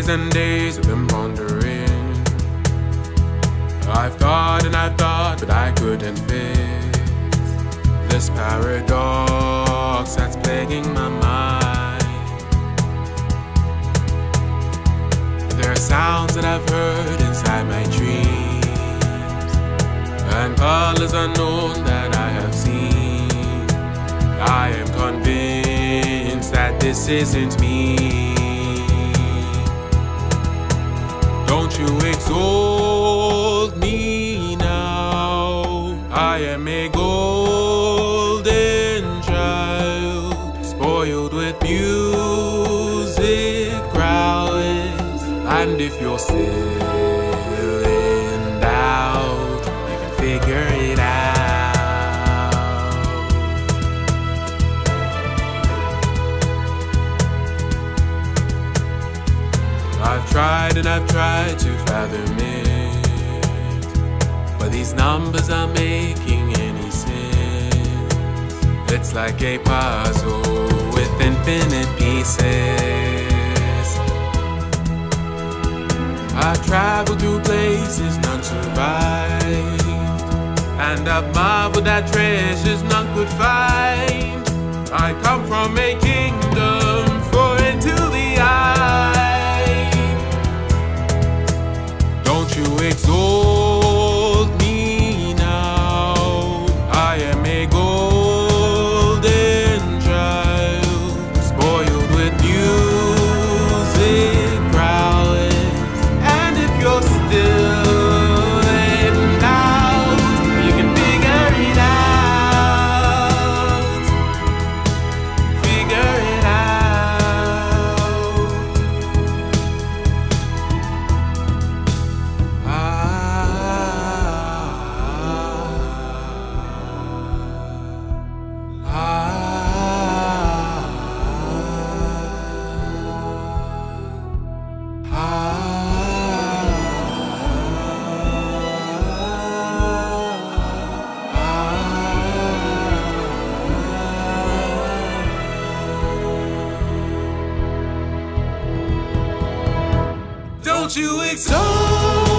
and days I've been pondering. I've thought and I've thought, but I couldn't fix this paradox that's plaguing my mind. There are sounds that I've heard inside my dreams, and colors unknown that I have seen. I am convinced that this isn't me. Don't you exalt me now? I am a golden child, spoiled with music, prowess. And if you're still in doubt, you can figure it out. I've tried and I've tried to fathom it, but these numbers aren't making any sense. It's like a puzzle with infinite pieces. I've traveled to places none survived, and I've marveled at treasures none could find. I come from a kingdom foreign to the eye. Don't you exalt me now? I am a golden child, spoiled with music, prowess. And if you're still in doubt, you can figure it out. Figure it out. Don't you exalt